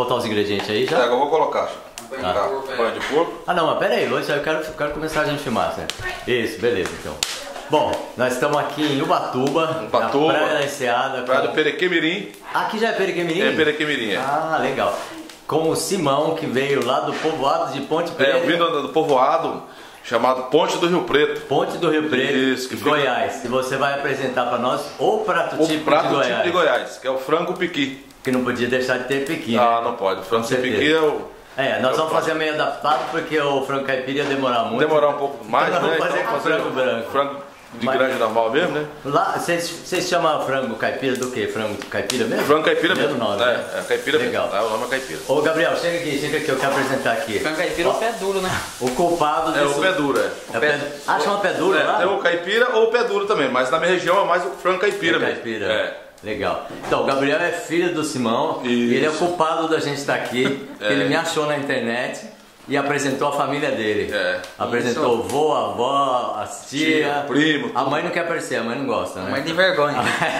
botar os ingredientes aí já? É, eu vou colocar. Tá. Banho de porco. Ah não, mas pera aí, eu quero começar a gente filmar, certo? Isso, beleza então. Bom, nós estamos aqui em Ubatuba, na Praia da Enseada. Praia do Perequemirim. Aqui já é Perequemirim? É Perequemirim, é. Ah, legal. Com o Simão, que veio lá do povoado de Ponte Preta. É, eu vim do povoado chamado Ponte do Rio Preto. Ponte do Rio Preto, isso, que Goiás. E você vai apresentar para nós o prato típico de Goiás. Que é o frango piqui. Que não podia deixar de ter piqui, Ah, né? Não pode. O frango piqui é o... nós vamos fazer meio adaptado porque o frango caipira ia demorar muito. Demorar um pouco mais, então, né? Vamos fazer então, com frango branco. Frango de grande normal mesmo, né? Lá, vocês chamam frango caipira do quê? Frango caipira mesmo? Frango caipira mesmo. Nome, né? É caipira legal. mesmo. O nome é caipira. Ô Gabriel, chega aqui, eu quero apresentar aqui. Frango caipira é o pé duro, né? O culpado É o pé duro, Ah, chama pé duro lá? É o caipira ou o pé duro também, mas na minha região é mais o frango caipira mesmo. Caipira. É. Legal. Então, o Gabriel é filho do Simão. Isso. E ele é o culpado da gente estar aqui. Ele me achou na internet e apresentou a família dele. Apresentou o vô, a avó, as tia, primo. A mãe não quer aparecer, a mãe não gosta, né? Mãe de vergonha.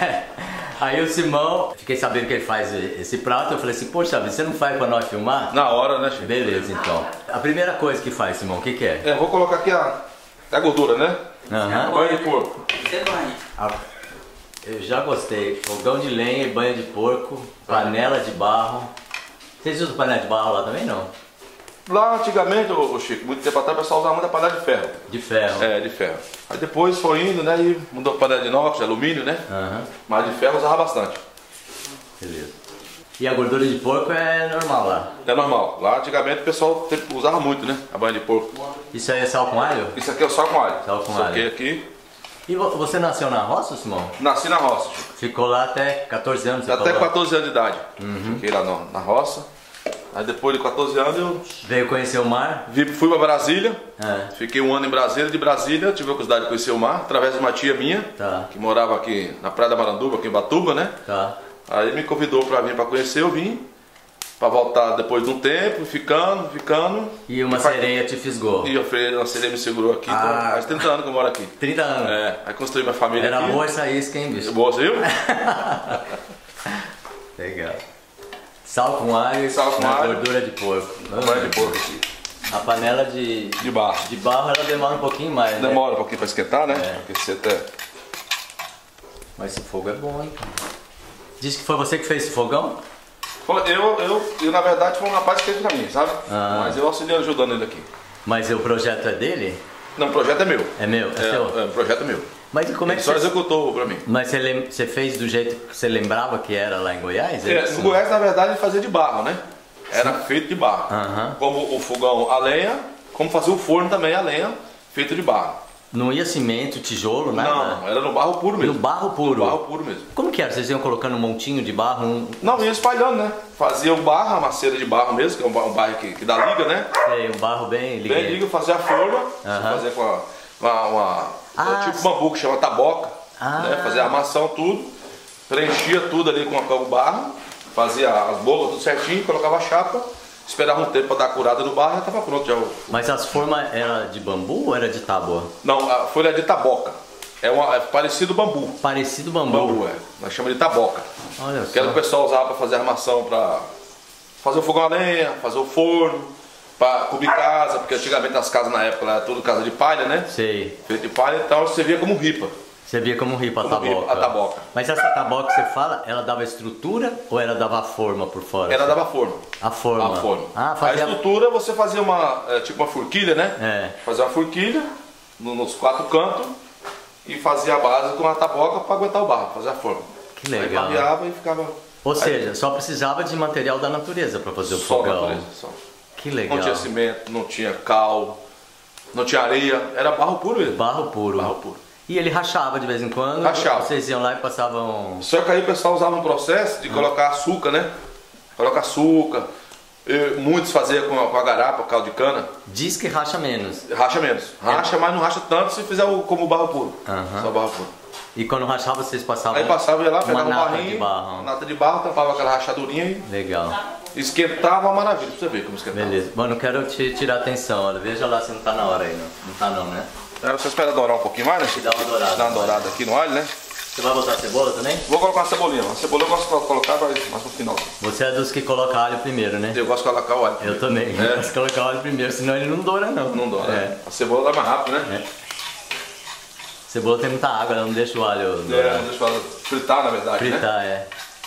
Aí o Simão, fiquei sabendo que ele faz esse prato, eu falei assim, poxa, você não faz pra nós filmar? Na hora, né, Chico? Beleza, então. A primeira coisa que faz, Simão, o que é? Vou colocar aqui a gordura, né? Banho de porco. Você banha. Eu já gostei. Fogão de lenha e banho de porco, panela de barro. Vocês usam panela de barro lá também, não? Lá antigamente, ô Chico, muito tempo atrás o pessoal usava muita panela de ferro. De ferro. É, de ferro. Aí depois foi indo, né, e mudou para panela de inox, de alumínio, né? Mas de ferro usava bastante. Beleza. E a gordura de porco é normal lá? É normal. Lá antigamente o pessoal usava muito, né? A banha de porco. Isso aí é sal com alho? Isso aqui é o sal com alho. Sal com alho. Aqui. E você nasceu na roça, Simão? Nasci na roça, Chico. Ficou lá até 14 anos? Você Até falou? 14 anos de idade. Fiquei lá na roça. Aí depois de 14 anos eu veio conhecer o mar? fui para Brasília. Fiquei um ano em Brasília. De Brasília tive a oportunidade de conhecer o mar através de uma tia minha, que morava aqui na Praia da Maranduba, aqui em Ubatuba, né? Aí me convidou para vir para conhecer, eu vim. Para voltar depois de um tempo, ficando. E uma sereia te fisgou? E uma sereia me segurou aqui, então, faz 30 anos que eu moro aqui. 30 anos? Aí construí minha família aqui. Era boa essa isca, hein, bicho? Boa, viu? Legal. Sal com alho e gordura de porco. Banho de porco aqui. A panela de barro. De barro ela demora um pouquinho mais, né? Demora um pouquinho para esquentar, né? Aquecer até. Mas esse fogo é bom, hein? Diz que foi você que fez esse fogão? Eu na verdade foi um rapaz que fez pra mim, sabe? Mas eu auxiliei ajudando ele aqui. Mas o projeto é dele? Não, o projeto é meu. É meu? É seu? O projeto é meu. Mas e como é que só executou pra mim. Mas você fez do jeito que você lembrava que era lá em Goiás? No Goiás, na verdade, ele fazia de barro, né? Era feito de barro. Como o fogão a lenha, como fazia o forno também a lenha, feito de barro. Não ia cimento, tijolo, nada? Não, era no barro puro mesmo. No barro puro? No barro puro mesmo. Como que era? Vocês iam colocando um montinho de barro? Não, ia espalhando, né? Fazia o barro, a maceira de barro mesmo, que é um barro que dá liga, né? Um barro bem liga. Bem liga, fazia a forma, fazia com tipo bambu que chama taboca, né? Fazia a armação, tudo, preenchia tudo ali com o barro, fazia as bolas tudo certinho, colocava a chapa, esperava um tempo para dar a curada no barro e já estava pronto já. Mas as formas eram de bambu ou era de tábua? Não, a folha é de taboca. É parecido bambu. Parecido bambu? Nós chamamos de taboca. Olha só. Que era o que o pessoal usava para fazer a armação, para fazer o fogão a lenha, fazer o forno, para cobrir casa, porque antigamente as casas na época era tudo casa de palha, né? Sei. Feito de palha, então você via como ripa. Você via como ripa a taboca? A taboca. Mas essa taboca que você fala, ela dava estrutura ou ela dava a forma por fora? Ela dava forma. A forma? A forma. Fazia... A estrutura você fazia tipo uma forquilha, né? Fazia uma forquilha nos 4 cantos e fazia a base com a taboca para aguentar o barro, fazer a forma. Que legal. Aí barbeava e ficava... Ou seja, só precisava de material da natureza para fazer o fogão. Só natureza, só. Que legal. Não tinha cimento, não tinha cal, não tinha areia, era barro puro mesmo. Barro puro. Barro puro. E ele rachava de vez em quando? Rachava. Vocês iam lá e passavam... Só que aí o pessoal usava um processo de colocar açúcar, né? Coloca açúcar. Muitos faziam com a garapa, caldo de cana. Diz que racha menos. Racha menos. Racha, mas não racha tanto se fizer como barro puro. Só barro puro. E quando rachava, vocês passavam... Aí passava, ia lá, pegava um barrinho, de barro. nata de barro, tampava aquela rachadurinha e... Legal. Esquentava uma maravilha, pra você ver como esquentava. Beleza. Mano, eu quero te tirar a atenção, olha. Veja lá se não tá na hora aí, não. Não tá não, né? Aí você espera dourar um pouquinho mais, né? Dá uma dourada. Dá uma dourada aqui no alho, né? Você vai botar cebola também? Vou colocar uma cebolinha. A cebola eu gosto de colocar mais no final. Você é dos que coloca alho primeiro, né? Eu gosto de colocar o alho. Eu também. Eu gosto de colocar o alho primeiro, senão ele não doura não. Não doura, né? A cebola dá mais rápido, né? Cebola tem muita água, ela não deixa o alho dourar. Não deixa o alho fritar, na verdade, fritar, né?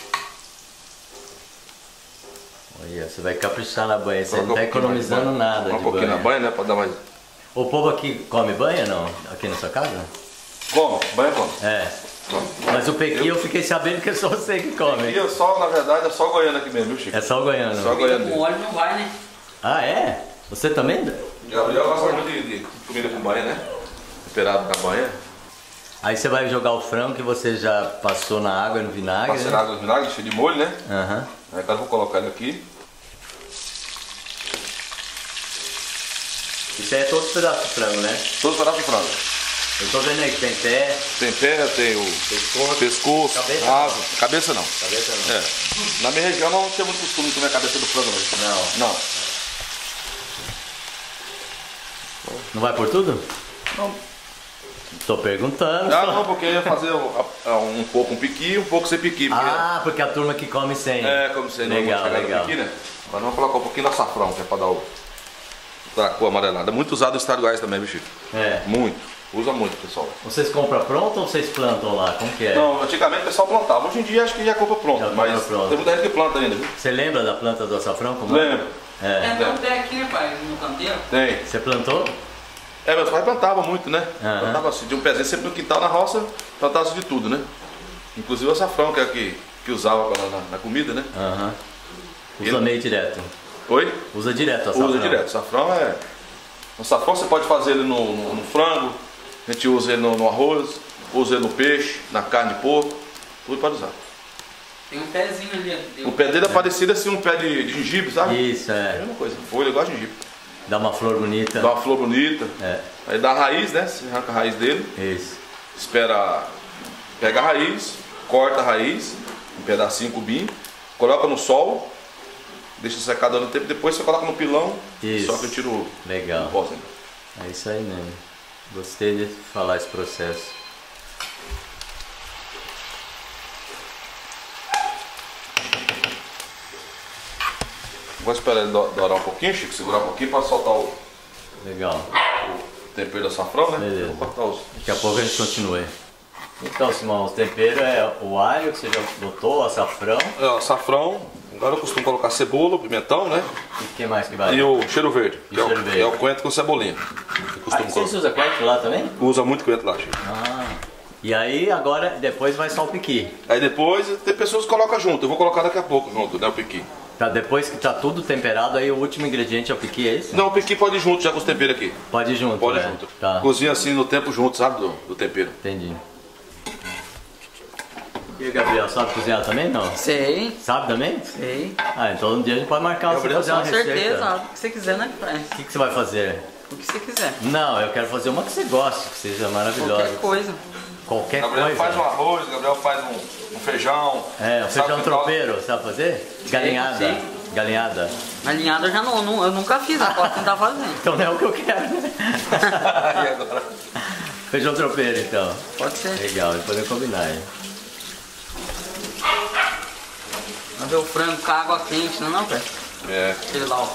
Olha, você vai caprichar na banha, você não tá economizando nada de um pouquinho banha. na banha, né? Pra dar mais... O povo aqui come banha, não? Aqui na sua casa? Come, banha come. Mas o pequi eu fiquei sabendo que é só você que come. Pequi eu só, na verdade, é só o goiano aqui mesmo, viu, Chico? É só o goiano. Só o goiano. Com óleo não vai, né? Ah, é? Você também? Gabriel gosta muito de comida com banha, né? Temperado na banha. Aí você vai jogar o frango que você já passou na água e no vinagre. Passei na água no vinagre, cheio de molho, né? Aí agora eu vou colocar ele aqui. Isso aí é todos os pedaços de frango, né? Todos os pedaços de frango. Eu tô vendo aí que tem pé. Tem pé, tem o pescoço, cabeça asa. Cabeça não. Cabeça não. Na minha região não tem muito costume de comer a cabeça do frango, não. Não. Não vai por tudo? Não. Tô perguntando. Não, porque eu ia fazer um pouco um piqui e um pouco sem piqui. Porque a turma que come sem. Como sem. Legal, legal. Piqui, né? Agora vamos colocar um pouquinho de açafrão, que é pra dar a cor amarelada. É muito usado no estado de Goiás também, bicho. Muito. Usa muito, pessoal. Vocês compram pronto ou vocês plantam lá? Como que é? Não, antigamente o pessoal plantava. Hoje em dia acho que já compra pronto. Mas tem muita gente que planta ainda, viu? Você lembra da planta do açafrão? Lembro. Não tem aqui, né, pai? No canteiro? Tem. Você plantou? Meus pais plantavam muito, né? Plantava assim, de um pezinho sempre no quintal, na roça, plantava de tudo, né? Inclusive o açafrão, que é que usava na comida, né? Usa meio direto. Oi? Usa direto o açafrão. Usa direto. O açafrão você pode fazer ele no frango, a gente usa ele no arroz, usa ele no peixe, na carne de porco, tudo pode usar. Tem um pezinho ali. O pé dele é parecido assim, um pé de gengibre, sabe? Isso, É a mesma coisa. Folha igual a gengibre. Dá uma flor bonita. Dá uma flor bonita. Aí dá a raiz, né? Você arranca a raiz dele. Isso. Pega a raiz, corta a raiz, um pedacinho, cubinho, coloca no sol, deixa secar dando tempo, depois você coloca no pilão. Isso. Só que eu tiro Legal. o pó. É isso aí mesmo. Gostei de falar esse processo. Vou esperar ele dourar um pouquinho, Chico, segurar um pouquinho para soltar o tempero do açafrão, né? Beleza. Vou cortar os... Daqui a pouco a gente continua. Então, Simão, o tempero é o alho que você já botou, o açafrão. O açafrão, agora eu costumo colocar cebola, pimentão, né? E o que mais que vai? E o cheiro verde, cheiro verde. é o coentro com cebolinha. Vocês usam coentro lá também? Usa muito coentro lá, Chico. E aí, agora, depois vai só o piqui. Aí depois, tem pessoas que colocam junto, eu vou colocar daqui a pouco junto, né, o piqui. Tá, depois que tá tudo temperado, aí o último ingrediente é o piqui, é isso? Não, o piqui pode ir junto já com os temperos aqui. Pode ir junto, Pode ir junto. Tá. Cozinha assim no tempo junto, sabe, do tempero. Entendi. E o Gabriel, sabe cozinhar também, não? Sei. Sabe também? Sei. Então um dia a gente pode marcar você fazer uma Com receita. certeza, o que você quiser, né, Fran? O que você vai fazer? O que você quiser. Não, eu quero fazer uma que você goste, que seja maravilhosa. Qualquer coisa. Qualquer Gabriel coisa. faz um arroz, Gabriel faz um feijão. Um feijão tropeiro, sabe fazer? Galinhada. Sei. Galinhada. Galinhada eu já eu nunca fiz, eu posso tentar fazer. Então não é o que eu quero, né? E agora? Feijão tropeiro, então. Pode ser. Legal, podemos combinar, hein? Vai ver o frango com água quente, não é não, Pé? Aquele lá, ó.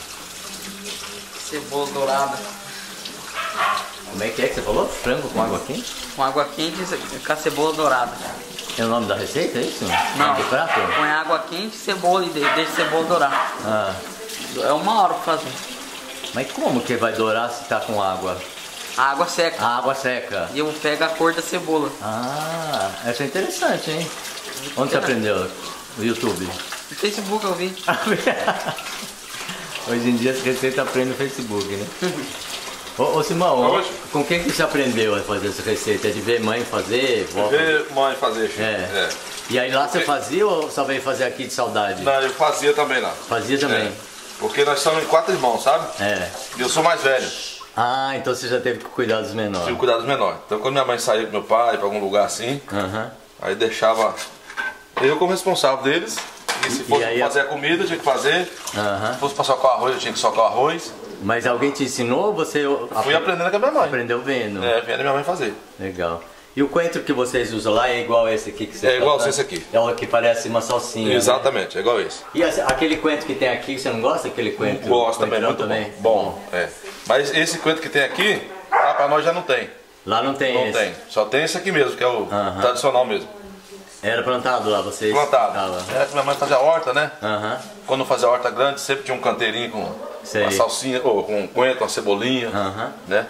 Cebola dourada. Como é que você falou? Frango com água quente? Com água quente e com a cebola dourada. É o nome da receita, é isso? Não. Do prato? Põe água quente, cebola e deixa a cebola dourar. É 1 hora pra fazer. Mas como que vai dourar se tá com água? A água seca. A água seca. E eu pego a cor da cebola. Essa é interessante, hein? Onde você aprendeu? No YouTube? No Facebook eu vi. Hoje em dia as receitas aprendem no Facebook, né? Ô Simão, com quem que você aprendeu a fazer essa receita? É de ver mãe fazer? Ver mãe fazer, Chico. E aí lá você fazia ou só veio fazer aqui de saudade? Não, eu fazia também lá. Fazia também? Porque nós somos 4 irmãos, sabe? E eu sou mais velho. Então você já teve que cuidar dos menores. Tive que cuidar dos menores. Então quando minha mãe saía com meu pai pra algum lugar assim, aí deixava eu como responsável deles. E se fosse fazer a comida, eu tinha que fazer. Se fosse pra socar o arroz, eu tinha que socar o arroz. Mas alguém te ensinou ou você... Fui aprendendo com a minha mãe. Aprendeu vendo? Vendo minha mãe fazer. Legal. E o coentro que vocês usam lá é igual esse aqui que você É igual esse aqui. É o que parece uma salsinha. Exatamente, né? É igual esse. E aquele coentro que tem aqui, você não gosta daquele coentro? Gosto também, muito também? bom. É. Mas esse coentro que tem aqui, lá pra nós já não tem. Lá não tem Não esse? tem. Só tem esse aqui mesmo, que é o tradicional mesmo. Era plantado lá, vocês? Plantado. É que minha mãe fazia horta, né? Quando fazia horta grande, sempre tinha um canteirinho com uma salsinha, ou com um coentro, uma cebolinha, né?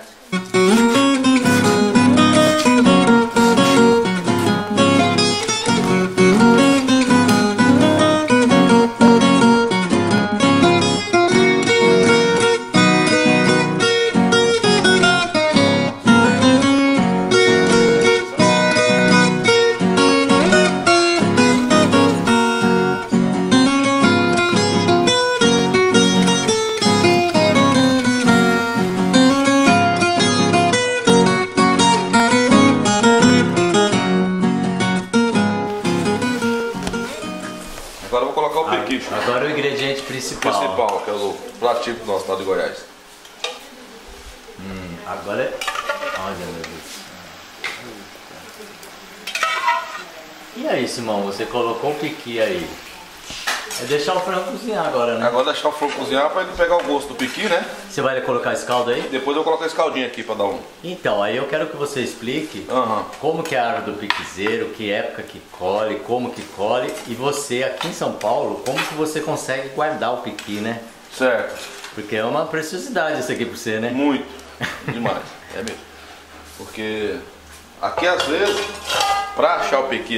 Agora eu vou colocar o pequi. Agora o ingrediente principal. Que é o prato típico do nosso estado de Goiás. Agora é... Olha, meu Deus. E aí, Simão, você colocou o pequi aí. É deixar o frango cozinhar agora, né? Agora deixar o frango cozinhar para ele pegar o gosto do pequi, né? Você vai colocar esse caldo aí? Depois eu vou colocar esse caldinho aqui para dar um... Então, aí eu quero que você explique como que é a árvore do piquizeiro, que época que colhe, como que colhe, e você aqui em São Paulo, como que você consegue guardar o piqui, né? Certo. Porque é uma preciosidade isso aqui para você, né? Muito. Demais. É mesmo. Porque aqui às vezes, para achar o pequi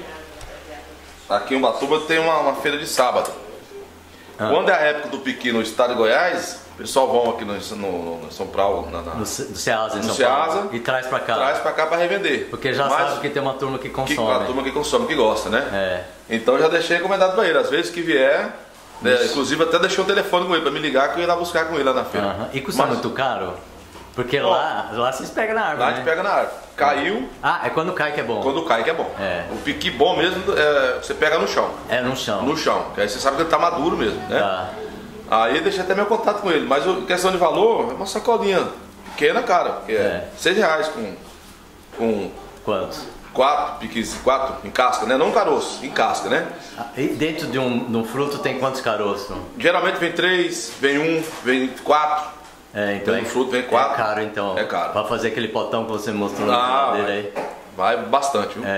aqui em Ubatuba tem uma feira de sábado. Quando é a época do pequi no estado de Goiás, o pessoal vão aqui no São Paulo, no Ceasa, em no São Paulo, Ceasa, e traz pra cá. Traz pra cá pra revender. Porque já sabe que tem uma turma que consome. Uma turma que consome, que gosta, né? É. Então já deixei encomendado pra ele. Às vezes que vier, né, inclusive até deixei um telefone com ele pra me ligar que eu ia lá buscar com ele lá na feira. E custa muito caro? Porque lá vocês pegam na árvore, lá né? a gente pega na árvore. Caiu. É quando cai que é bom. Quando cai que é bom. É. O piqui bom mesmo, você pega no chão. É, no chão. No chão. Que aí você sabe que ele tá maduro mesmo, né? Tá. Aí eu deixei até meu contato com ele. Mas questão de valor, é uma sacolinha pequena, cara. Porque é R$6 com... Quantos? 4 piquis, 4 em casca, né? Não caroço, em casca, né? E dentro de um fruto tem quantos caroços? Geralmente vem 3, vem 1, vem 4. Então vem fruto, vem 4. É caro então. É caro. Pra fazer aquele potão que você mostrou no dele aí. Vai bastante, viu?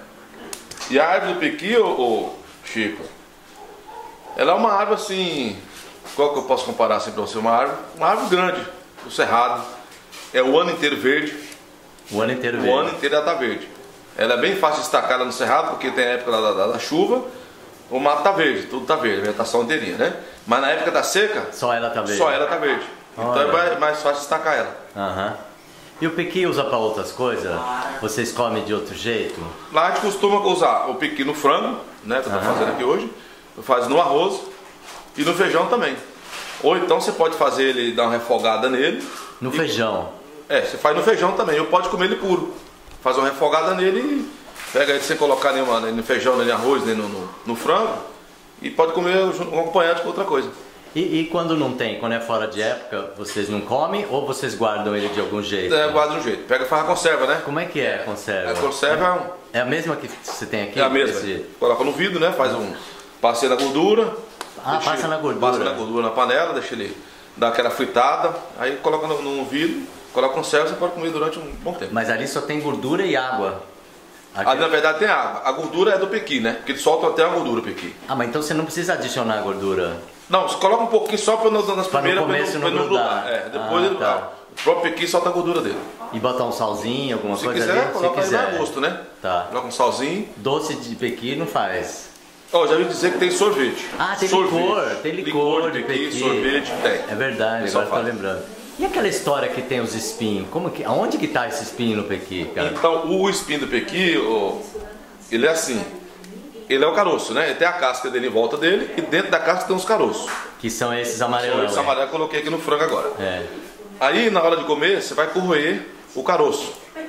E a árvore do pequi, ô Chico, ela é uma árvore assim. Qual que eu posso comparar assim pra você? Uma árvore grande, do cerrado. É o ano inteiro verde. O ano inteiro verde. O ano inteiro ela tá verde. Ela é bem fácil de destacar lá no cerrado, porque tem a época da chuva. O mato tá verde, tudo tá verde, a vegetação inteirinha, né? Mas na época da seca, só ela tá verde. Só ela tá verde. Então é mais fácil destacar ela. E o pequi usa para outras coisas? Vocês comem de outro jeito? Lá a gente costuma usar o pequi no frango, né? Que eu tô fazendo aqui hoje. Faz no arroz e no feijão também. Ou então você pode fazer ele, dar uma refogada nele. No feijão? Você faz no feijão também. Ou pode comer ele puro. Faz uma refogada nele e pega ele sem colocar nem no feijão, nem no arroz, nem no frango. E pode comer acompanhado com outra coisa. E quando não tem, quando é fora de época, vocês não comem ou vocês guardam ele de algum jeito? Guarda de um jeito. Pega e faz a conserva, né? Como é que é a conserva? A conserva é a mesma que você tem aqui? É a mesma. Coloca no vidro, né? Faz passeia na gordura. Passa na gordura. Passa na gordura na panela, deixa ele dar aquela fritada. Aí coloca no vidro, coloca conserva, você pode comer durante um bom tempo. Mas ali só tem gordura e água. Ali na verdade tem água. A gordura é do pequi, né? Porque ele solta até a gordura o pequi. Mas então você não precisa adicionar gordura? Não, você coloca um pouquinho só nas primeiras para não grudar. Depois o próprio pequi solta a gordura dele. E botar um salzinho, alguma coisa quiser, ali? Coloca aí a gosto, né? Tá. Coloca um salzinho. Doce de pequi não faz? Já ouvi dizer que tem sorvete. Tem sorvete. licor. Tem licor de pequi. Sorvete, tem. É verdade, agora estou lembrando. E aquela história que tem os espinhos? Aonde que tá esse espinho no pequi, cara? Então, o espinho do pequi, ele é assim. Ele é o caroço, né? Ele tem a casca dele em volta dele e dentro da casca tem os caroços. Que são esses amarelos. São esses amarelos que eu coloquei aqui no frango agora. Aí, na hora de comer, você vai corroer o caroço.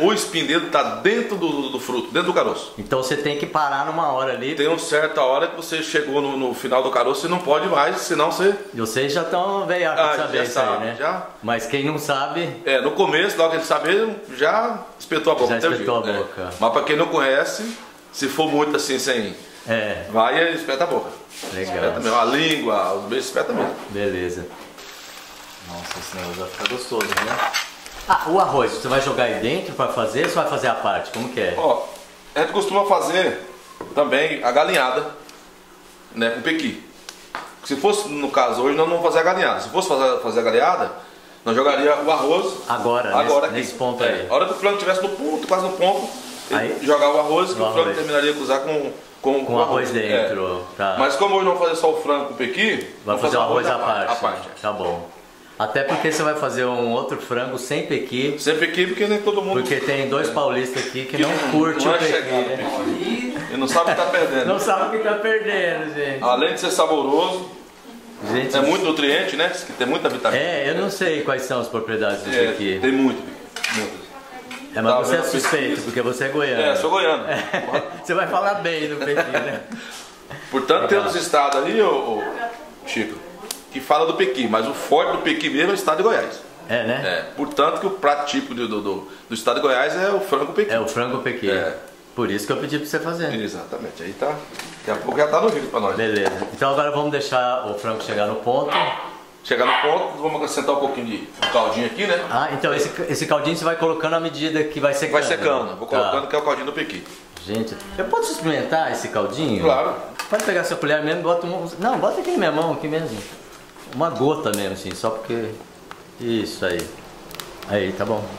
o espinho dele tá dentro do fruto, dentro do caroço. Então você tem que parar numa hora ali. Tem uma certa hora que você chegou no final do caroço e não pode mais, senão você... Vocês já estão veiacos de saber isso aí, né? Já. Mas quem não sabe... No começo, logo que ele sabe, já espetou a boca. Já espetou a boca. Mas pra quem não conhece, se for muito assim, sem... vai e espeta a boca. Legal. Espeta mesmo. A língua, os beijos espeta mesmo. Beleza. Nossa, esse negócio vai ficar gostoso, né? Ah, o arroz, você vai jogar aí dentro para fazer ou você vai fazer a parte? Como que é? Ó, a gente costuma fazer também a galinhada, né, com pequi. Se fosse, no caso, hoje nós não vamos fazer a galinhada. Se fosse fazer a galinhada, nós jogaria o arroz agora nesse ponto aí. A hora que o frango estivesse no ponto, quase no ponto, aí, jogar o arroz, que o frango terminaria de usar com o arroz dentro. Tá. Mas como hoje não vamos fazer só o frango com pequi, vai fazer o arroz à parte. Tá bom. Até porque você vai fazer um outro frango sem pequi. Sem pequi, porque nem todo mundo... Porque tem dois paulistas aqui que não curte o pequi, né? E não sabe o que tá perdendo. Não sabe o que tá perdendo, gente. Além de ser saboroso, gente, é muito nutriente, né? Que tem muita vitamina. Eu não sei quais são as propriedades do pequi. Tem muito. Mas você é suspeito, porque você é goiano. Sou goiano. Você vai falar bem do pequi, né? Portanto, temos estado ali, Chico, que fala do pequi, mas o forte do pequi mesmo é o estado de Goiás. Né? Portanto, que o prato típico do estado de Goiás é o frango pequi. É o frango pequi. Por isso que eu pedi pra você fazer. Exatamente. Aí tá. Daqui a pouco já tá no vídeo pra nós. Beleza. Então agora vamos deixar o frango chegar no ponto. Chegar no ponto, vamos acrescentar um pouquinho de caldinho aqui, né? Ah, então esse caldinho você vai colocando à medida que vai secando. Vai secando. Vou colocando, que é o caldinho do pequi. Gente, eu posso experimentar esse caldinho? Claro. Pode pegar sua colher mesmo e bota Não, bota aqui na minha mão, aqui mesmo. Uma gota mesmo, assim, só porque... Isso aí. Aí, tá bom.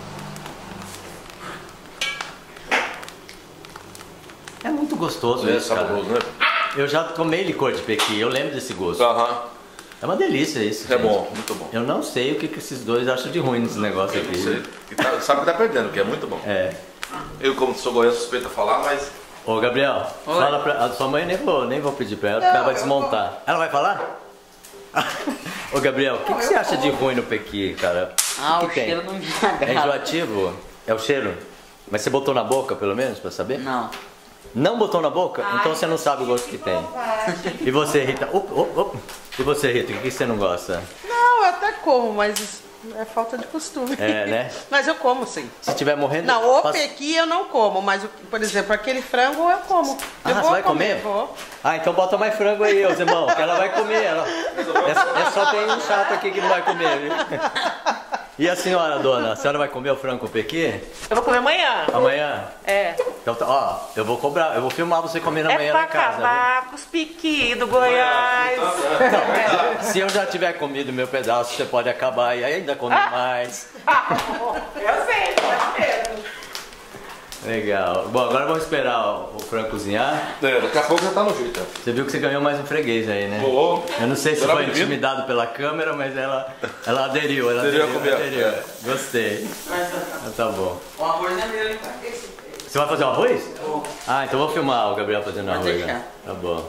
É muito gostoso isso, saboroso, cara. Né? Eu já tomei licor de pequi, eu lembro desse gosto. É uma delícia isso, gente. Bom, muito bom. Eu não sei o que esses dois acham de ruim nesse negócio aqui. Não sei. Sabe que tá perdendo, que é muito bom. Eu, como sou goiano, suspeito a falar, mas... Ô, Gabriel, fala pra... A sua mãe nem vou pedir pra ela, porque ela vai desmontar. Ela vai falar? Ô Gabriel, o que você acha de ruim no pequi, cara? O cheiro não me agrada. É enjoativo? É o cheiro? Mas você botou na boca, pelo menos, pra saber? Não. Não botou na boca? Então você não sabe o gosto que tem. E você, Rita? E você, Rita, o que você não gosta? Não, eu até como, mas é falta de costume. Né? Mas eu como, sim. Se tiver morrendo... Não, o pequi eu não como, mas, por exemplo, aquele frango eu como. Você vai comer? Vou. Então bota mais frango aí, os irmãos, que ela vai comer. Só tem um chato aqui que não vai comer, viu? E a senhora, dona? A senhora vai comer o frango com pequi? Eu vou comer amanhã. Amanhã? Então, eu vou cobrar, eu vou filmar você comendo amanhã na casa. É pra acabar com os pequi do Goiás. Não, se eu já tiver comido meu pedaço, você pode acabar e ainda comer mais. Eu sei, pode mesmo. Legal. Bom, agora vamos esperar o frango cozinhar. Daqui a pouco já tá no jeito. Você viu que você ganhou mais um freguês aí, né? Eu não sei se foi intimidado pela câmera, mas ela aderiu. Ela aderiu. Gostei. Tá bom. O arroz é meu, hein? Você vai fazer um arroz? Então vou filmar o Gabriel fazendo arroz. Pode deixar. Tá bom.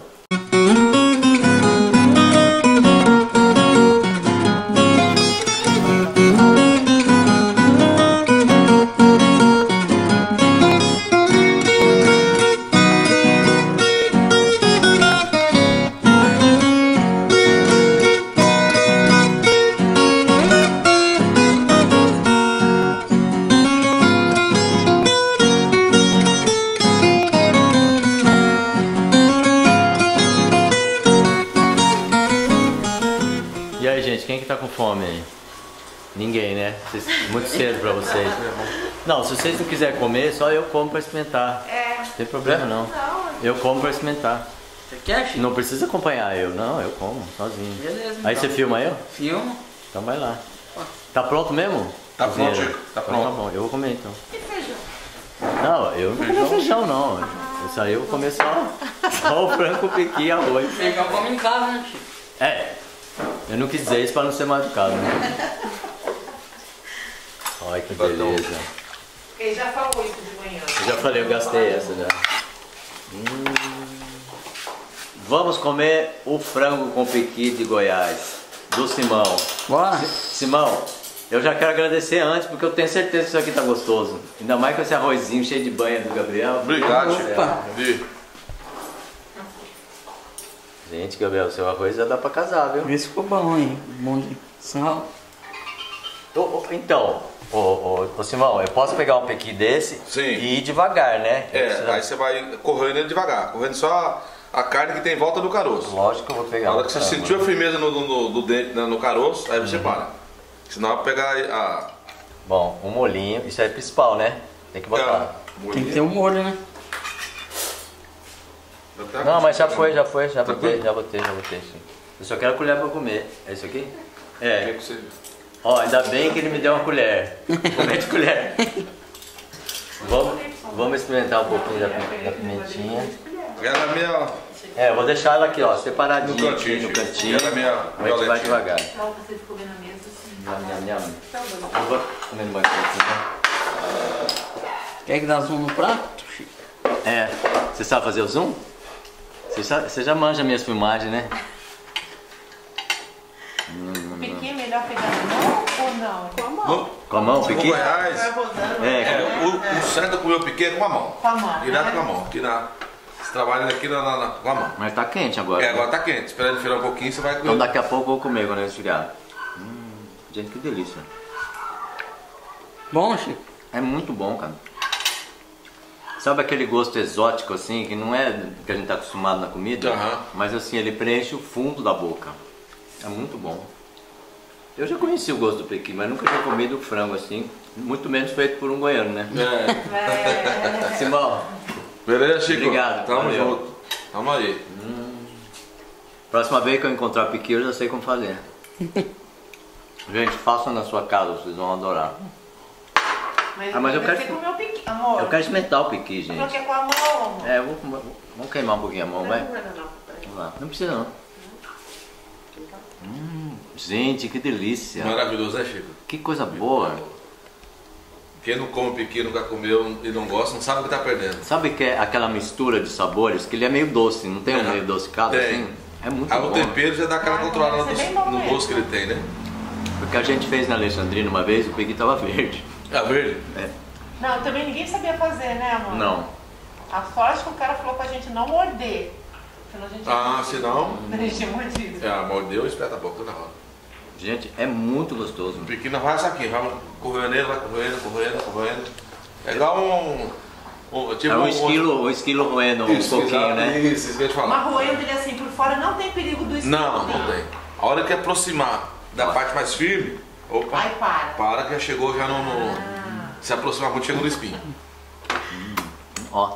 E aí, gente, quem que tá com fome aí? Ninguém, né? Muito cedo pra vocês. Não, se vocês não quiserem comer, só eu como pra experimentar. Não tem problema não. Eu como pra experimentar. Você quer, Chico? Não precisa acompanhar eu, não, eu como, sozinho. Beleza. Aí você filma eu? Filma. Então vai lá. Tá pronto mesmo? Tá pronto, Chico. Tá pronto. Tá bom, eu vou comer então. E feijão? Não, eu não vou comer feijão não. Isso aí eu vou comer só o frango, pequi e arroz. Feijão come em casa, né, Chico? Eu não quis dizer isso pra não ser mal educado, né? Olha que beleza. Ele já falou isso de manhã. Eu já falei, eu gastei essa já. Vamos comer o frango com pequi de Goiás, do Simão. Bora. Simão, Eu já quero agradecer antes, porque eu tenho certeza que isso aqui tá gostoso. Ainda mais com esse arrozinho cheio de banha do Gabriel. Obrigado, Chico. Gente, Gabriel, seu arroz já dá pra casar, viu? Vê se ficou bom, hein? Bom de sal. Então, ô Simão, eu posso pegar um pequi desse e ir devagar, né? Aí você vai correndo ele devagar, correndo só a carne que tem em volta do caroço. Lógico que eu vou pegar. Na hora que você sentiu a firmeza do dente, no caroço, aí você para. Senão vai pegar a... Bom, um molhinho, isso é principal, né? Tem que botar. Tem que ter um molho, né? Não, mas já botei. Sim. Eu só quero a colher pra comer. É isso aqui? É. Ó, ainda bem que ele me deu uma colher. Comer de colher. Vamos experimentar um pouquinho da pimentinha. Ela é minha... Eu vou deixar ela aqui, ó, separadinha no cantinho. Aqui no cantinho. Ela é minha... A gente vai devagar. Você ficou vendo a mesa assim. Nham. Eu vou comer mais aqui, né? Quer que dá zoom no prato, Chico? Você sabe fazer o zoom? Você já manja minhas filmagens, né? O piqui é melhor pegar na mão ou não? Com a mão. Com a mão, o piqui? Goiás, o certo é comer o piqui com a mão. Com a mão. Direto com a mão. Aqui você trabalha aqui com a mão. Mas tá quente agora. Agora tá quente. Espera ele virar um pouquinho, você vai comer. Então daqui a pouco eu vou comer quando ele esfriar. Gente, que delícia. Bom, Chico? É muito bom, cara. Sabe aquele gosto exótico assim, que não é que a gente tá acostumado na comida? Mas assim, ele preenche o fundo da boca. É muito bom. Eu já conheci o gosto do pequi, mas nunca tinha comido frango assim. Muito menos feito por um goiano, né? Simão. Beleza, Chico? Obrigado. Tamo junto. Tamo aí. Próxima vez que eu encontrar pequi, eu já sei como fazer. Gente, façam na sua casa, vocês vão adorar. Mas eu quero comer o piqui, amor. Eu quero experimentar o pequi, gente. Não quer com a mão, amor. Vamos queimar um pouquinho a mão, vai? Vamos lá. Não precisa não. Gente, que delícia. Maravilhoso, né, Chico? Que coisa boa. Quem não come piqui, nunca comeu e não gosta, não sabe o que tá perdendo. Sabe que é aquela mistura de sabores, que ele é meio doce, não tem um meio adocicado assim? É muito bom. O tempero já dá aquela controlada no gosto que ele tem, né? Porque a gente fez na Alexandrina uma vez, o pequi tava verde. Verde? Não, também ninguém sabia fazer, né, amor? Não. A sorte que o cara falou pra gente não morder. Senão a gente senão... A gente tinha mordido. Mordeu e espeta a boca na hora. Gente, é muito gostoso. O pequi não vai saquinho, vai correndo ele, vai correndo. É igual tipo o esquilo roendo um pouquinho, né? Isso que eu ia te falar. Mas roendo ele assim por fora não tem perigo do esquilo. Não tem. A hora que aproximar da parte mais firme, opa, aí para que já chegou, já não se aproximar muito, chega no espinho. Ó.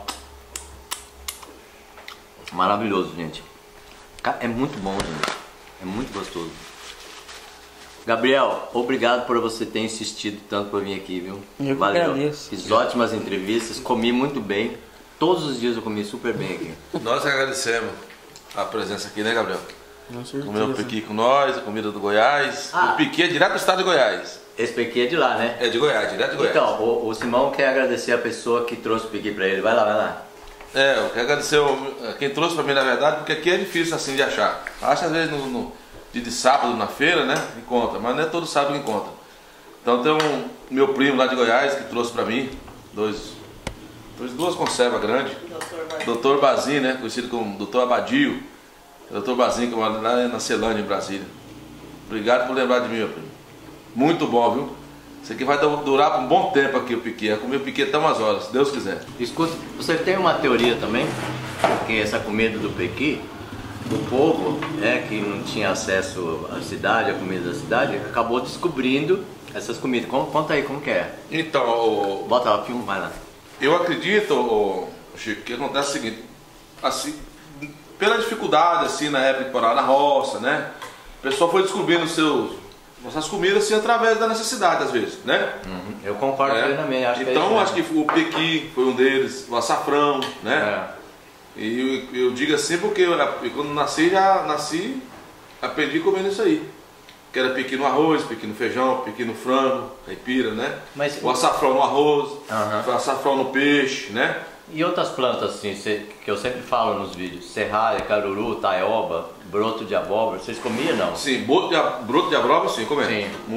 Maravilhoso, gente. É muito bom, gente. É muito gostoso. Gabriel, obrigado por você ter insistido tanto para vir aqui, viu? Eu agradeço. Fiz ótimas entrevistas, comi muito bem. Todos os dias eu comi super bem aqui. Nós agradecemos a presença aqui, né, Gabriel? Comeu o pequi com nós, a comida do Goiás. O pequi é direto do estado de Goiás. Esse pequi é de lá, né? É de Goiás, direto de Goiás. Então, o Simão quer agradecer a pessoa que trouxe o pequi para ele. Vai lá. Eu quero agradecer quem trouxe para mim, na verdade, porque aqui é difícil assim de achar. Acha às vezes de sábado na feira, né? Encontra, mas não é todo sábado que encontra. Então tem meu primo lá de Goiás que trouxe para mim duas conservas grandes. Dr. Bazinho, né? Conhecido como Dr. Abadio. Dr. Bazinho, que mora lá na Celândia, em Brasília. Obrigado por lembrar de mim, meu primo. Muito bom, viu? Isso aqui vai durar por um bom tempo aqui o piqui. É comer o piqui até umas horas, se Deus quiser. Escuta, você tem uma teoria também? Que essa comida do pequi, o povo, que não tinha acesso à cidade, à comida da cidade, acabou descobrindo essas comidas. Conta aí como que é. Então, bota lá, filma, vai lá. Eu acredito, Chico, que acontece o seguinte, assim, pela dificuldade assim na época de morar na roça, né? O pessoal foi descobrindo essas comidas assim através da necessidade às vezes, né? Eu concordo plenamente. Acho que o pequi foi um deles, o açafrão, né? E eu digo assim porque quando nasci, aprendi comendo isso aí. Que era pequi no arroz, pequi no feijão, pequi no frango, caipira, né? O açafrão no arroz, o açafrão no peixe, né? E outras plantas assim, que eu sempre falo nos vídeos, serralha, caruru, taioba, broto de abóbora, vocês comiam não? Sim, broto de abóbora sim, comemos. Sim. Muito.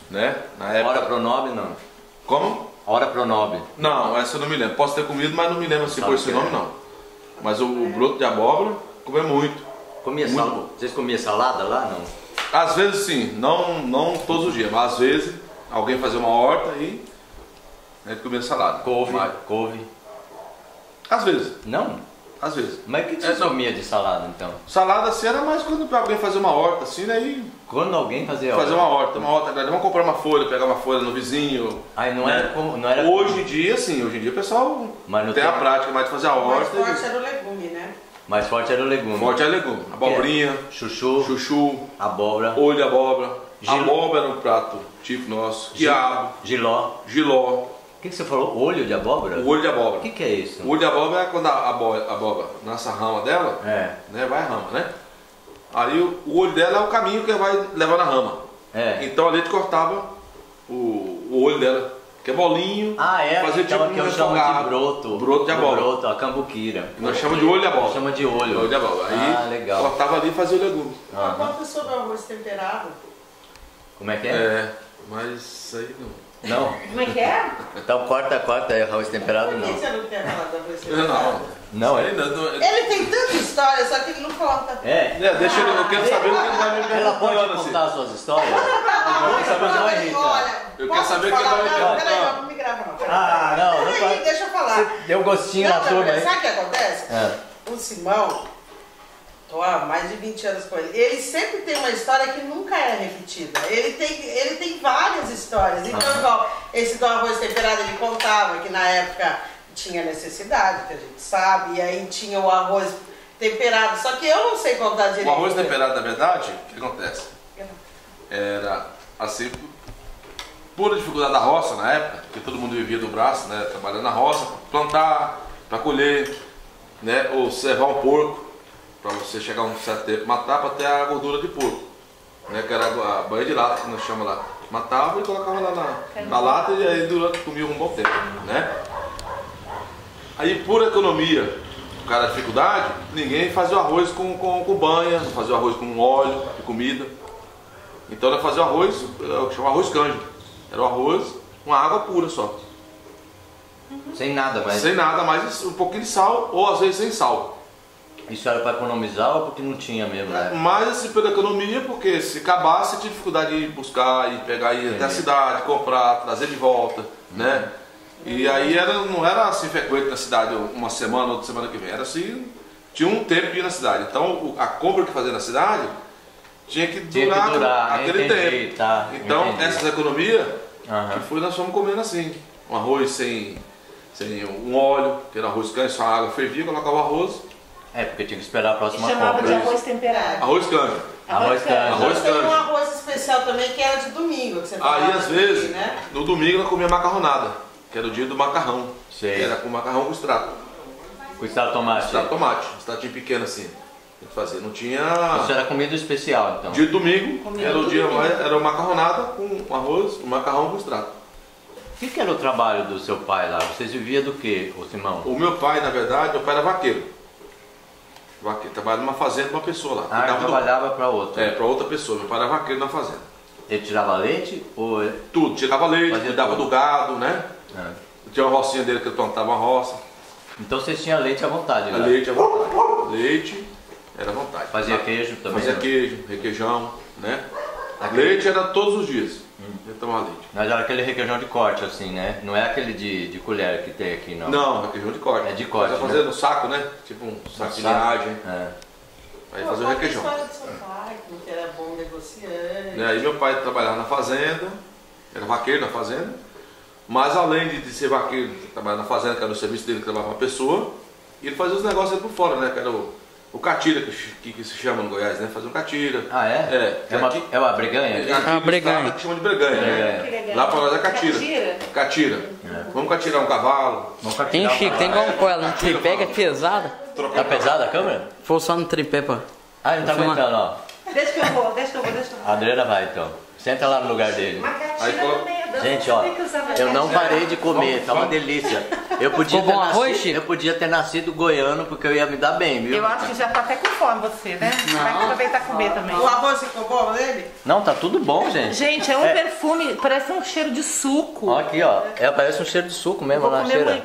né? Na época... Hora Pronobre não? Como? Hora Pronobre. Não, essa eu não me lembro. Posso ter comido, mas não me lembro assim por esse nome não. Mas o broto de abóbora, comia muito. Vocês comiam salada lá, não? Às vezes sim, não todos os dias, mas às vezes alguém fazia uma horta e a gente comia salada. Couve. Às vezes. Não? Às vezes. Mas o que você comia de salada então? Salada assim era mais quando alguém fazia uma horta assim, né? E quando alguém fazia uma horta grande. Vamos comprar uma folha, pegar uma folha no vizinho. Aí não né? era como. Não era hoje em dia, sim, hoje em dia o pessoal tem a prática mais de fazer a horta. Mais forte era o legume, né? Mais forte era o legume. Forte era o legume. Abobrinha, chuchu, abóbora, olho de abóbora. Abóbora era um prato tipo nosso. Quiabo. Giló. O que você falou? Olho de abóbora? O olho de abóbora. O que é isso? O olho de abóbora é quando a abóbora nasce a rama dela, né, vai a rama, né? Aí o olho dela é o caminho que vai levar na rama. Então ali a gente cortava o olho dela, que é bolinho. Fazia então, tipo que eu chamo de broto. Broto de abóbora. Broto, a cambuquira. Nós chamamos de olho de abóbora. Chama de olho. Olho de abóbora. Aí legal. cortava ali e fazia o legume. Conta sobre o arroz temperado. Como é que é? Mas isso aí não. Não? Como é que é? Então corta, arroz temperado não. Por que você não quer falar do arroz temperado? Não, Ele tem tanta história, só que ele não conta. Deixa eu quero saber o que ele vai me perguntar. Ela pode contar suas histórias? Eu quero saber o que ele vai me perguntar. Peraí, não me grava não. Peraí, deixa eu falar. Você deu gostinho na turma aí. Sabe o que acontece? O Simão, tô há mais de 20 anos com ele, ele sempre tem uma história que nunca é repetida. Ele tem várias histórias. Então, igual esse do arroz temperado, ele contava que na época tinha necessidade, que a gente sabe, e aí tinha o arroz temperado, só que eu não sei contar direito. O arroz temperado, na verdade, o que acontece? Era assim, pura dificuldade da roça na época, porque todo mundo vivia do braço, né, trabalhando na roça, para plantar, para colher, né, ou servar um porco, para você chegar a um certo tempo, matar para ter a gordura de porco, né, que era a banha de lata, que nós chamamos lá. Matava e colocava lá na lata e aí durante comia um bom tempo, né? Aí por economia, por causa da dificuldade, ninguém fazia o arroz com banha, não fazia o arroz com óleo de comida. Então ela fazia o arroz, eu chamo arroz cândido. Era o arroz com água pura só. Sem nada mais? Sem nada, mais um pouquinho de sal ou às vezes sem sal. Isso era para economizar ou porque não tinha mesmo, né? Mas assim, pela economia, porque se acabasse tinha dificuldade de ir buscar, e pegar, ir até a cidade, comprar, trazer de volta, né? E aí não era assim frequente na cidade uma semana, outra semana que vem, era assim, tinha um tempo de ir na cidade. Então a compra que fazia na cidade tinha que durar aquele tempo. Tá, então essas economias que nós fomos comendo assim, um arroz sem um óleo, que era arroz cândido, só a água fervia, colocava o arroz. Porque tinha que esperar a próxima compra. Chamava de arroz temperado. Arroz cândido. Arroz cândido. Tem um arroz especial também que era de domingo, que você aí às vezes, aqui, né? no domingo nós comia macarronada, que era o dia do macarrão. Sei. Que era com macarrão com extrato. Com extrato de tomate? Extrato de tomate, extratinho pequeno assim. Fazer. Não tinha. Isso era comida especial então? Dia de domingo, era o dia era uma macarronada com arroz, um macarrão com extrato. O que era o trabalho do seu pai lá? Vocês viviam do que, ô Simão? O meu pai, na verdade, meu pai era vaqueiro. Trabalhava numa fazenda com uma pessoa lá. Ele trabalhava para outra? Para outra pessoa. Meu pai era vaqueiro na fazenda. Ele tirava leite? Ou... Tudo, tirava leite, cuidava do gado, né? Tinha uma rocinha dele que ele plantava uma roça. Então vocês tinham leite à vontade, né? Leite à vontade. Leite era à vontade. Fazia queijo também? Fazia queijo, requeijão, né? Leite era todos os dias. Eu tomava leite. Mas era aquele requeijão de corte assim, né? Não é aquele de colher que tem aqui, não? Não, requeijão de corte. É de corte, né? Fazia no saco, né? Tipo um saco de linhagem. Aí fazia o requeijão. A história do seu pai, que era bom negociante. Aí meu pai trabalhava na fazenda, era vaqueiro na fazenda, mas além de ser vaqueiro, trabalhava na fazenda, que era o serviço dele que trabalhava uma pessoa, e ele fazia os negócios aí por fora, né? Que era o catira, que se chama no Goiás, né? Fazia um catira. Ah, é? É uma breganha? É uma breganha. Que chama de breganha, né? Lá pra nós é catira. Catira. Vamos catirar um cavalo. Tem Chico, tem como pôr ela no tripé que é pesada. Tá pesada a câmera? Foi só no tripé, pô. Ah, ele não tá aguentando, ó. Deixa que eu vou. A Adriana vai então. Senta lá no lugar dele. Gente, ó, eu não parei de comer, tá uma delícia. Eu podia ter nascido goiano porque eu ia me dar bem, viu? Eu acho que já tá até com fome você, né? Vai aproveitar comer também. O arroz ficou bom nele? Não, tá tudo bom, gente. Gente, é um perfume, parece um cheiro de suco. Ó, aqui, ó. Parece um cheiro de suco mesmo na cheira.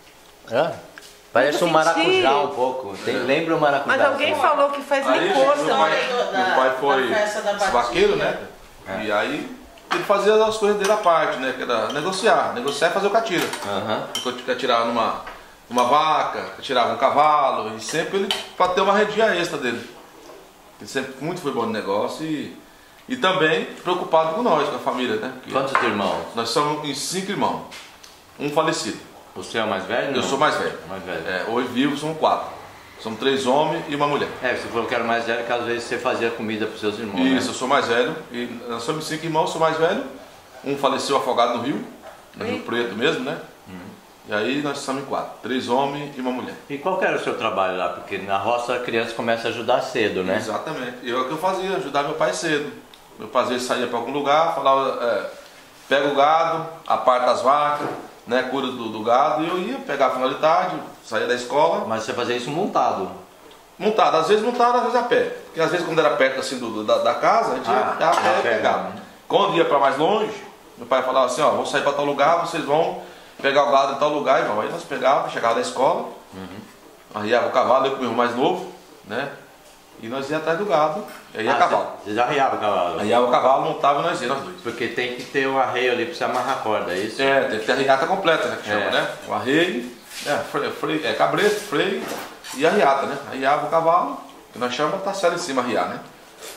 Parece um maracujá um pouco. Lembra o maracujá. Mas alguém falou que faz licor também. Meu pai foi vaqueiro, né? E aí ele fazia as coisas dele à parte, né? Que era negociar e fazer o catira. Tirava numa vaca, tirava um cavalo, e sempre ele para ter uma rendinha extra dele. Ele sempre muito foi bom no negócio e também preocupado com nós, com a família, né? Porque quantos irmãos? Nós somos em 5 irmãos, um falecido. Você é o mais velho? Não? Eu sou mais velho. Hoje vivo somos 4. Somos 3 homens e uma mulher. Você falou que era o mais velho, que às vezes você fazia comida para os seus irmãos. Isso, né? eu sou mais velho. E nós somos 5 irmãos, sou mais velho. Um faleceu afogado no Rio Preto mesmo, né? E aí nós somos 4. 3 homens e uma mulher. E qual que era o seu trabalho lá? Porque na roça a criança começa a ajudar cedo, né? Exatamente. O que eu fazia, ajudar meu pai cedo. Meu pai saía para algum lugar, falava, pega o gado, aparta as vacas, né, cuida do gado, e eu ia pegar a final de tarde, saía da escola. Mas você fazia isso montado? Montado, às vezes montado, às vezes a pé. Porque às vezes quando era perto assim da casa, a gente ia a pé e pegava. Quando ia para mais longe, meu pai falava assim, ó, vou sair para tal lugar, vocês vão pegar o gado em tal lugar, irmão. Aí nós pegávamos, chegava da escola, arriava o cavalo, eu com o meu irmão mais novo, né? E nós ia atrás do gado, e aí ia cavalo. Vocês arriavam o cavalo? Arriava o cavalo, montava e nós ia, nós dois. Porque tem que ter um arreio ali para você amarrar a corda, é isso? Tem que ter a riata completa, né, que chama, né? O arreio, cabresto, freio e a riata, né? Arriava o cavalo, que nós chamamos de taçela em cima, arriar, né?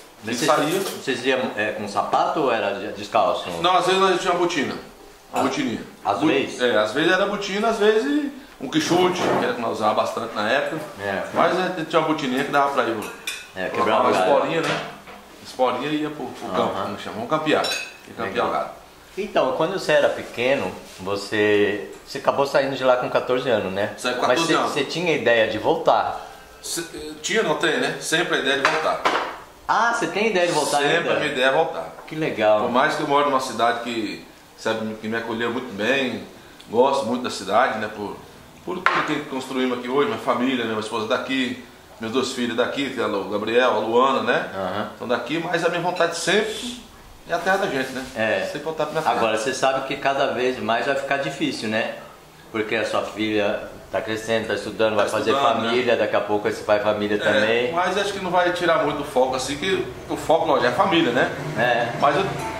Vocês iam com sapato ou era descalço? Não, às vezes nós tínhamos botina. Uma botininha. Às vezes? Às vezes era botina, às vezes um quichute, que era que nós usávamos bastante na época. Mas tinha uma botininha que dava pra ir. Quebrava uma esporinha, né? Esporinha e ia pro campo, como chama. Vamos campear. E campear o gado. Então, quando você era pequeno, você acabou saindo de lá com 14 anos, né? Saí com 14 anos. Mas você tinha ideia de voltar? Tinha, não tem, né? Sempre a ideia de voltar. Ah, você tem ideia de voltar ainda? Sempre a minha ideia é voltar. Que legal. Por mais que eu moro numa cidade que me acolheu muito bem, gosto muito da cidade, né? Por tudo que construímos aqui hoje, minha família, minha esposa daqui, meus 2 filhos daqui, tem o Gabriel, a Luana, né? Estão daqui, mas a minha vontade sempre é a terra da gente, né? Sempre voltar pra minha terra. Agora, você sabe que cada vez mais vai ficar difícil, né? Porque a sua filha está crescendo, está estudando, vai fazer família, né? Daqui a pouco esse pai família também. Mas acho que não vai tirar muito o foco, assim, que o foco, lógico, é a família, né? Mas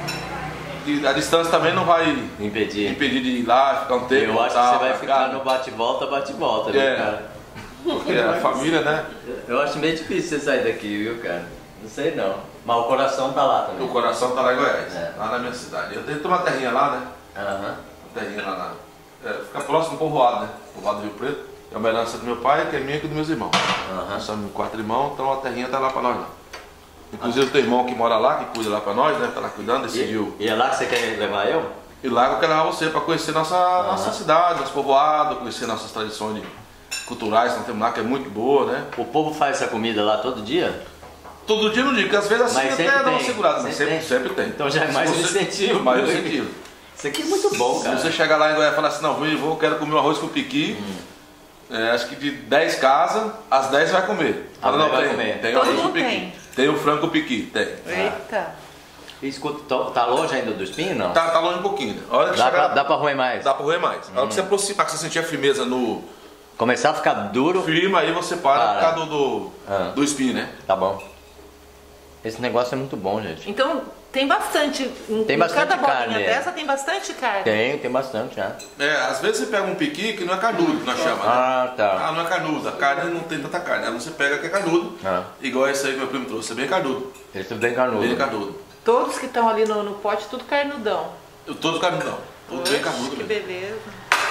a distância também não vai impedir de ir lá, ficar um tempo. Eu acho que você vai ficar no bate-volta, viu, cara? Porque a família, né? Eu acho meio difícil você sair daqui, viu, cara? Não sei não. Mas o coração tá lá também. O coração tá lá em Goiás, lá na minha cidade. Eu tenho uma terrinha lá, né? Uma terrinha lá fica próximo do povoado, né? Povoado do Rio Preto. É uma herança do meu pai, que é minha e dos meus irmãos. Nós somos 4 irmãos, então a terrinha tá lá pra nós lá. Inclusive tem irmão que mora lá, que cuida lá pra nós, né? Tá lá cuidando, decidiu. E é lá que você quer levar eu? E lá eu quero levar você pra conhecer nossa cidade, nosso povoado, conhecer nossas tradições culturais que nós temos lá, que é muito boa, né? O povo faz essa comida lá todo dia? Todo dia não digo, porque às vezes assim até dá uma segurada, mas sempre tem. Então já é mais um incentivo. Mais um incentivo. Isso aqui é muito bom, cara. Se você chegar lá em Goiás e falar assim, não, eu quero comer um arroz com piqui, acho que de 10 casas, as 10 vai comer. Fala, não, tem o arroz com piqui. Tem o frango com piqui, tem. Eita. Escuta, tá longe ainda do espinho, não? Tá longe um pouquinho. A hora que dá pra roer mais? Dá pra roer mais. A hora que você aproximar, que você sentir a firmeza no... Começar a ficar duro... Firma, aí você para por causa do espinho, né? Tá bom. Esse negócio é muito bom, gente. Então tem bastante. Tem bastante cada bolinha carne. Dessa tem bastante carne. Tem bastante já. Às vezes você pega um piqui que não é carnudo, que nós chamamos. Tá. Não é carnudo. A carne não tem tanta carne. Aí você pega que é carnudo. Igual esse aí que meu primo trouxe, é bem carnudo. Esse é bem carnudo. Bem carnudo. Todos que estão ali no pote, tudo carnudão. Todos carnudão. Tudo bem carnudo. Que beleza.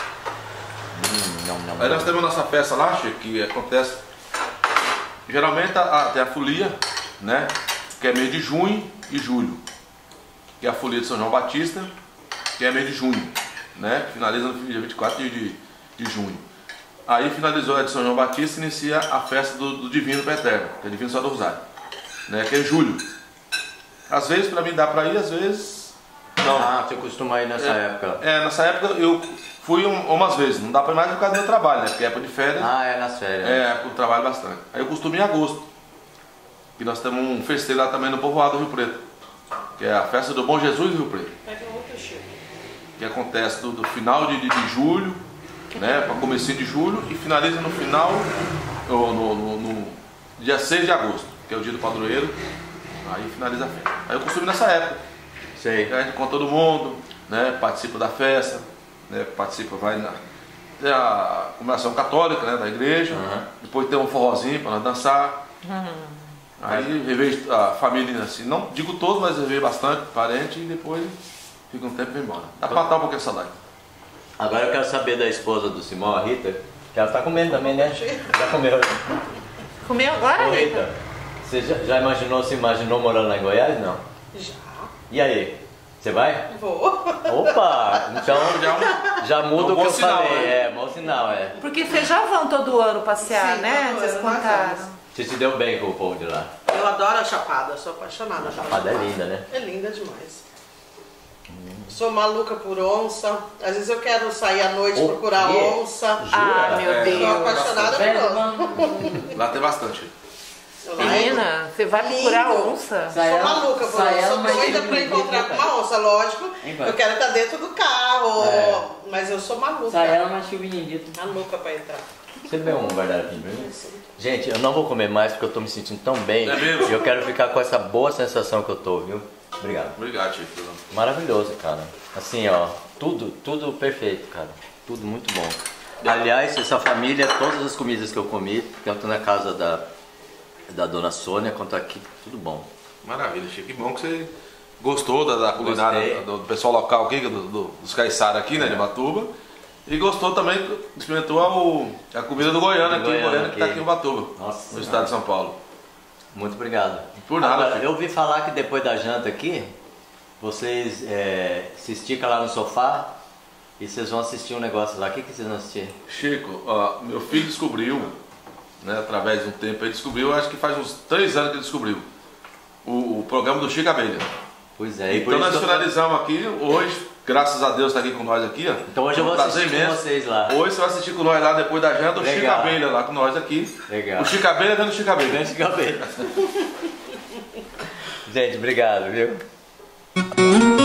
Aí nós temos a nossa festa lá, Chico, que acontece. Geralmente tem a folia, né? Que é mês de junho e julho. Que é a folia de São João Batista, que é mês de junho, né? Que finaliza no dia 24 de junho. Aí finalizou a de São João Batista e inicia a festa do Divino para Eterno, que é Divino Só do Rosário, né? Que é em julho. Às vezes para mim dá para ir, às vezes não. Você costuma ir nessa época? Nessa época eu fui umas vezes, não dá para ir mais por causa do meu trabalho, né? Porque é época de férias. Nas férias. Eu trabalho bastante. Aí eu costumo ir em agosto. E nós temos um festeiro lá também no povoado do Rio Preto. que é a festa do Bom Jesus do Rio Preto. Que acontece do final de julho, né, para comecinho de julho, e finaliza no final, no dia 6 de agosto, que é o dia do padroeiro. Aí finaliza a festa. Aí eu costumo ir nessa época. Sei. A gente com todo mundo, né, participa da festa, né, vai tem a comemoração católica, né, da igreja, depois tem um forrozinho para nós dançar. Aí revejo a família, assim, não digo todos, mas revejo bastante, parente, e depois fica um tempo e vai embora. Dá pra matar um pouquinho de saudade. Agora eu quero saber da esposa do Simão, a Rita, que ela tá comendo também, né? Já comeu. Comeu agora, Ô, Rita, você já se imaginou morando lá em Goiás? Não? Já. E aí? Você vai? Vou. Opa! Então já muda o que eu sinal, falei. né? É, mau sinal, é. Porque vocês já vão todo ano passear, Sim, né? todo Vocês ano contaram. Você se deu bem com o povo de lá. Eu adoro a Chapada, sou apaixonada. A Chapada é linda, né? É linda demais. Sou maluca por onça. Às vezes eu quero sair à noite procurar onça. Ah, meu Deus. Sou apaixonada por onça. Lá tem bastante. Menina, você vai procurar onça? Sou maluca por onça. Sou doida pra encontrar com uma onça, lógico. Eu quero estar dentro do carro. Mas eu sou maluca. Sai ela mais chuvinha. Maluca pra entrar. Você vê um guardadinho pra mim? Gente, eu não vou comer mais porque eu tô me sentindo tão bem. É mesmo? E eu quero ficar com essa boa sensação que eu tô, viu? Obrigado. Obrigado, Chico. Maravilhoso, cara. Assim, ó, tudo perfeito, cara. Tudo muito bom. Aliás, essa família, todas as comidas que eu comi, tanto na casa da dona Sônia quanto aqui, tudo bom. Maravilha, Chico. Que bom que você gostou da culinária do pessoal local aqui, dos caiçaras aqui, né, de Ubatuba. E gostou também, experimentou a comida do Goiano aqui, que está aqui em Ubatuba, Nossa, no estado de São Paulo. Muito obrigado. Por nada. Agora, eu ouvi falar que depois da janta aqui, vocês se esticam lá no sofá e vocês vão assistir um negócio lá. O que vocês vão assistir? Chico, meu filho descobriu, né, através de um tempo, ele descobriu, acho que faz uns 3 anos que ele descobriu, o programa do Chico Abelha. Pois é. Então nós finalizamos aqui, hoje, graças a Deus está aqui com nós aqui. Ó. Então hoje eu vou assistir com vocês lá. Hoje você vai assistir com nós lá depois da janta, o Chico Abelha lá com nós aqui. Legal. O Chico Abelha vendo o Chico Abelha. Vendo o Chico Abelha. Gente, obrigado, viu?